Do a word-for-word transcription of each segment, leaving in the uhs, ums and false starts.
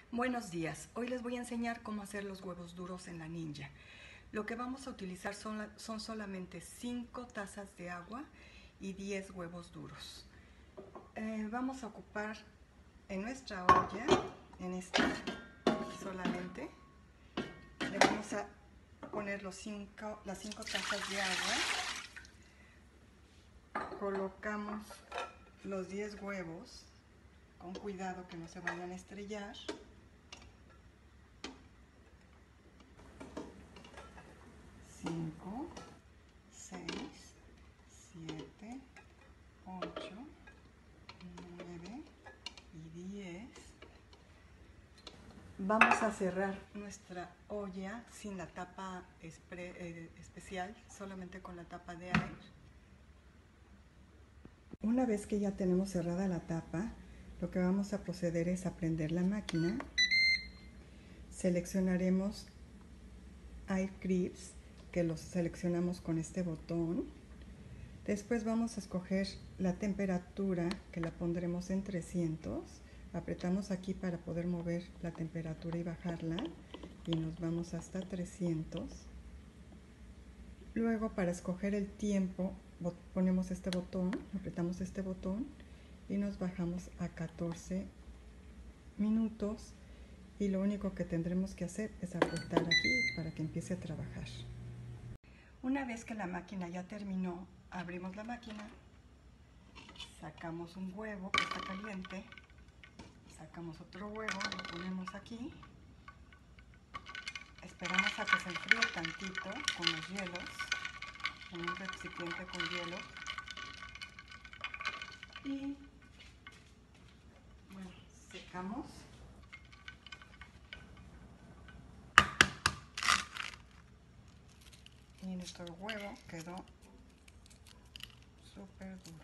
Buenos días, hoy les voy a enseñar cómo hacer los huevos duros en la Ninja. Lo que vamos a utilizar son, son solamente cinco tazas de agua y diez huevos duros. Eh, vamos a ocupar en nuestra olla, en esta solamente, le vamos a poner los cinco, las cinco tazas de agua, colocamos los diez huevos, con cuidado que no se vayan a estrellar. cinco, seis, siete, ocho, nueve y diez. Vamos a cerrar nuestra olla sin la tapa eh, especial, solamente con la tapa de aire. Una vez que ya tenemos cerrada la tapa, lo que vamos a proceder es a prender la máquina. Seleccionaremos Air Grips, que los seleccionamos con este botón. Después vamos a escoger la temperatura, que la pondremos en trescientos. Apretamos aquí para poder mover la temperatura y bajarla, y nos vamos hasta trescientos. Luego, para escoger el tiempo, ponemos este botón, apretamos este botón y nos bajamos a catorce minutos. Y lo único que tendremos que hacer es apretar aquí para que empiece a trabajar. Una vez que la máquina ya terminó, abrimos la máquina, sacamos un huevo que está caliente, sacamos otro huevo, lo ponemos aquí, esperamos a que se enfríe tantito con los hielos, en un recipiente con hielo, y bueno, secamos. Y nuestro huevo quedó súper duro.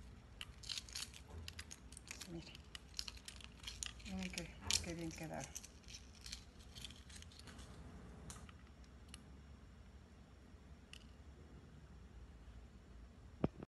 Miren, miren que, que bien quedaron.